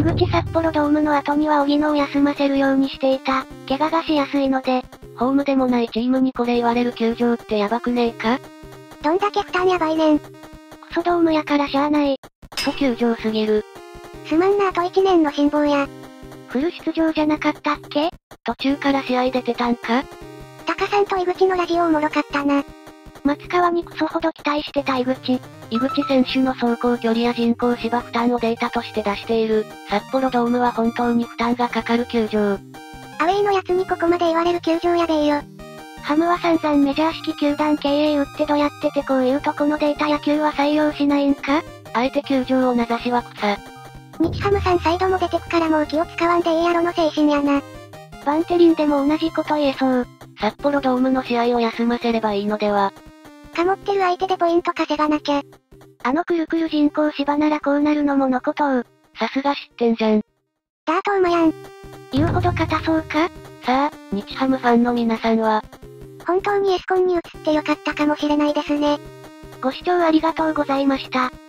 井口札幌ドームの後には荻野を休ませるようにしていた。怪我がしやすいので。 ホームでもないチームにこれ言われる球場ってやばくねえか？ どんだけ負担やばいねん。クソドームやからしゃあない。 クソ球場すぎる。 すまんなあと1年の辛抱や。フル出場じゃなかったっけ？ 途中から試合出てたんか？ タカさんと井口のラジオおもろかったな。松川にクソほど期待してた井口。 井口選手の走行距離や人工芝負担をデータとして出している。札幌ドームは本当に負担がかかる球場。 アウェイのやつにここまで言われる球場やべえよ。ハムは散々メジャー式球団経営打ってどやっててこういうとこのデータ野球は採用しないんか？ あえて球場を名指しは草。 日ハムさんサイドも出てくからもう気を使わんでいいやろの精神やな。バンテリンでも同じこと言えそう。 札幌ドームの試合を休ませればいいのでは。 かもってる相手でポイント稼がなきゃ。あのくるくる人工芝ならこうなるのものことう。 さすが知ってんじゃん。 ダート馬やん。言うほど硬そうか？ さあ、日ハムファンの皆さんは、 本当にエスコンに移ってよかったかもしれないですね。ご視聴ありがとうございました。